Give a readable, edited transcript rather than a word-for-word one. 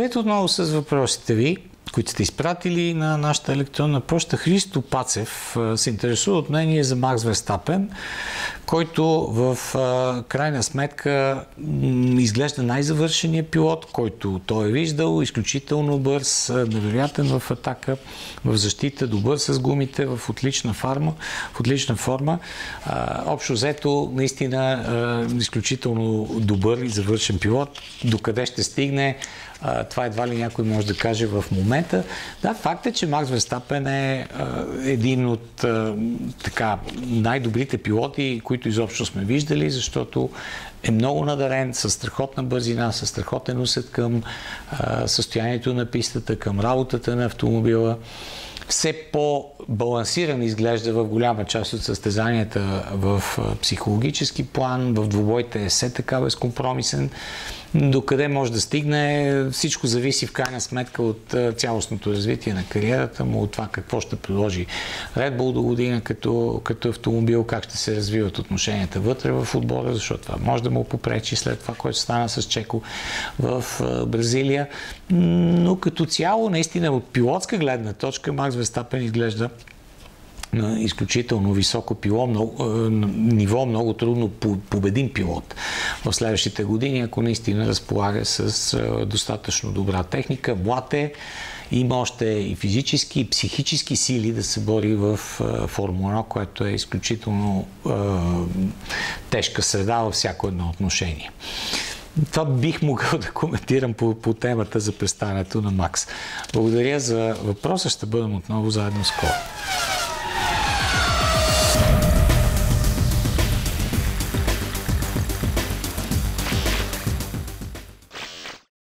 Здравейте отново с въпросите ви, които сте изпратили на нашата електронна поща. Христо Пацев се интересува от мнение за Макс Верстапен, който в крайна сметка изглежда най-завършеният пилот, който той е виждал, изключително бърз, невероятен в атака, в защита, добър с гумите, в отлична форма. Общо взето, наистина изключително добър и завършен пилот. Докъде ще стигне? Това едва ли някой може да каже в момента. Да, факт е, че Макс Верстапен е един от най-добрите пилоти, които изобщо сме виждали, защото е много надарен, със страхотна бързина, със страхотен усет към състоянието на пистата, към работата на автомобила. Все по-балансиран изглежда в голяма част от състезанията в психологически план, в двубойте е все така безкомпромисен. Докъде може да стигне, всичко зависи в крайна сметка от цялостното развитие на кариерата му, от това какво ще предложи Red Bull до година като автомобил, как ще се развиват отношенията вътре в отбора, защото това може да му попречи след това, което стана с Чеко в Бразилия. Но като цяло, наистина от пилотска гледна точка, Макс Верстапен изглежда на изключително високо ниво, много трудно победим пилот в следващите години, ако наистина разполага с достатъчно добра техника. Млад е, има още и физически, и психически сили да се бори в Формула 1, което е изключително тежка среда във всяко едно отношение. Това бих могъл да коментирам по темата за представянето на Макс. Благодаря за въпроса, ще бъдем отново заедно скоро.